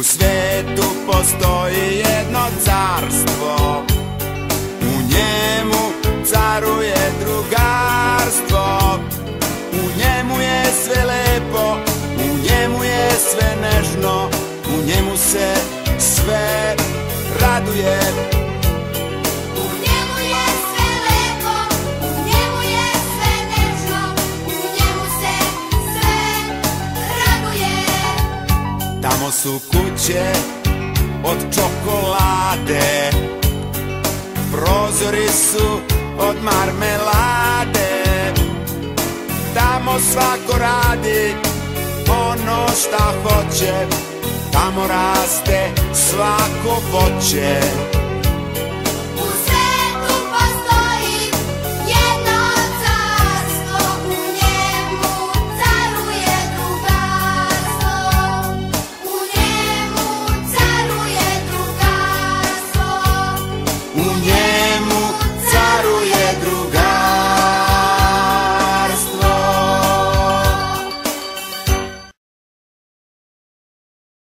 svetu postoji jedno carstvo, u njemu caruje drugarstvo. U njemu je sve lepo, u njemu je sve nežno, u njemu se sve raduje. U njemu je sve lepo, u njemu je sve nežno, u njemu se sve raduje. Tamo su kuće od čokolade, prozori su od marmelade. Tamo svako radi ono šta hoće, tamo raste svako voće. U svetu postoji jedno carstvo, u njemu caruje drugarstvo. U njemu caruje drugarstvo. U njemu